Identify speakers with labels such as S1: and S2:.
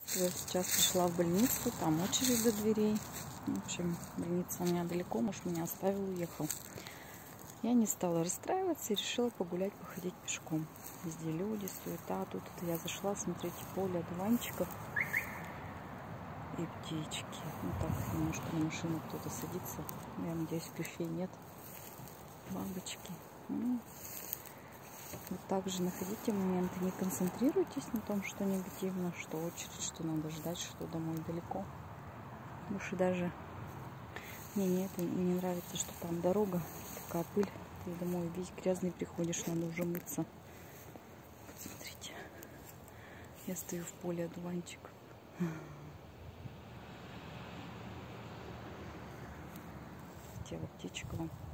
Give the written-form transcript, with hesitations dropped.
S1: Сейчас пришла в больницу, там очередь до дверей. В общем, больница у меня далеко, муж меня оставил, уехал. Я не стала расстраиваться и решила погулять, походить пешком. Везде люди, суета. Тут я зашла, смотрите, поле одуванчиков и птички. Ну так, немножко на машину кто-то садится. Я надеюсь, клещей нет. Бабочки. Вот также находите моменты, не концентрируйтесь на том, что негативно, что очередь, что надо ждать, что домой далеко. Больше даже мне это не нравится, что там дорога, такая пыль, ты домой весь грязный приходишь, надо уже мыться. Посмотрите, я стою в поле одуванчиков. Хотела птичка вам